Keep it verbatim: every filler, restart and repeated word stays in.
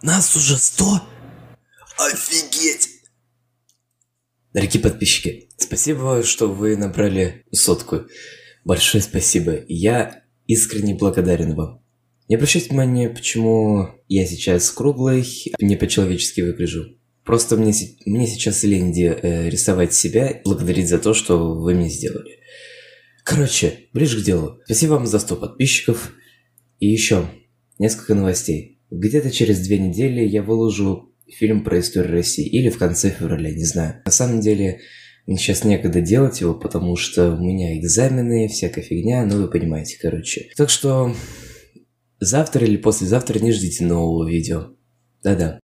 Нас уже сто? Офигеть! Дорогие подписчики, спасибо, что вы набрали сотку. Большое спасибо. Я искренне благодарен вам. Не обращайте внимания, почему я сейчас круглый, не по-человечески выгляжу. Просто мне, мне сейчас лень э, рисовать себя и благодарить за то, что вы мне сделали. Короче, ближе к делу. Спасибо вам за сто подписчиков. И еще несколько новостей. Где-то через две недели я выложу фильм про историю России. Или в конце февраля, не знаю. На самом деле, мне сейчас некогда делать его, потому что у меня экзамены, всякая фигня, ну вы понимаете, короче. Так что завтра или послезавтра не ждите нового видео. Да-да.